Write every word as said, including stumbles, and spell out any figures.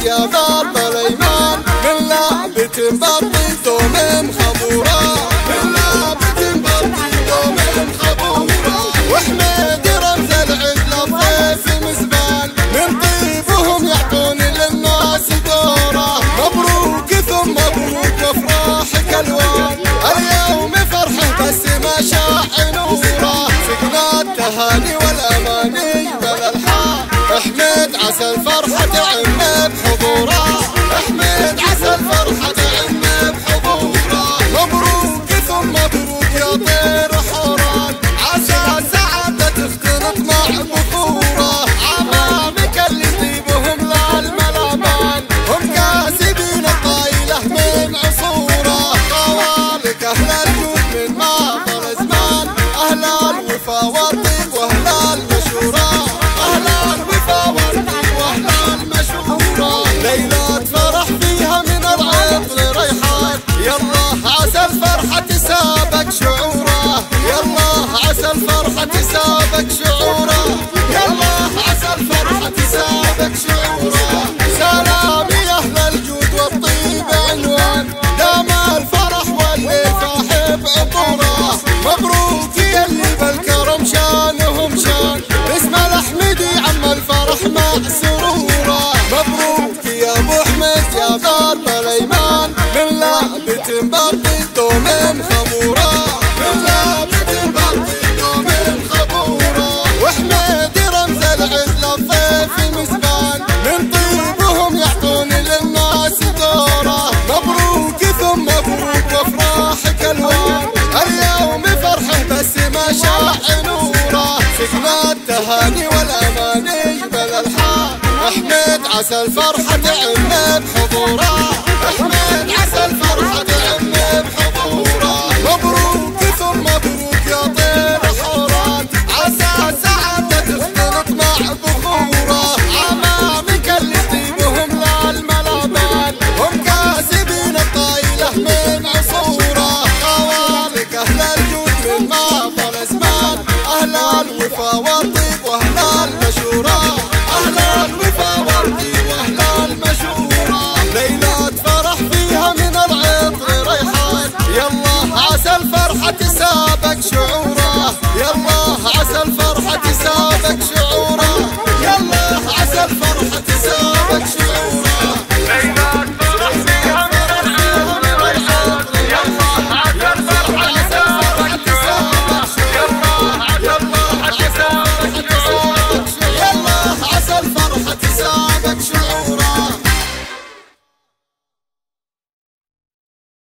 يا ضرب الايمان من لعبة مبطي دوم خبورة من لعبة مبطي دوم خبورة وحميد رمز العيد للضيف مزبان من طيبهم يعطون للناس دوره مبروك ثم مبروك وافراحك الوان اليوم فرحه بس ما شاع نوره سقنا التهاني والاماني بلا الحال احمد عسى الفرحه تعم بحضوره احمد عسى الفرحه تعم بحضوره مبروك ثم مبروك يا طير حوران عسى سعاده تختلط مع بخوره عمامك اللي طيبهم للملابان هم كاسبين الطايله من عصوره طوالك اهل الجود من ماضى الزمان اهل الوفا والطيب واهل المشوره اهل الوفا والطيب واهل المشوره ليله فرح فيها من العطر ريحان يلا عسى الفرحه تسابق شعوره يلا عسى الفرحه تسابق شعوره يلا عسى الفرحه تسابق شعوره سلامي اهل الجود والطيب عنوان دام الفرح واللي فاح بعطوره مبروك يلي بالكرم شانهم شان اسم الاحمدي عم الفرح مع سروره مبروك يا ابو احمد يا ضرب الايمان من لعبة مبطي دوم خبوره من لعبة مبطي دوم خبوره وحميد رمز العيد للضيف مزبان من طيبهم يعطون للناس دوره مبروك ثم مبروك وافراحك الوان اليوم فرحه بس ما شاع نوره سقنا التهاني والاماني بلا الحال احمد عسى الفرحه تعم بحضوره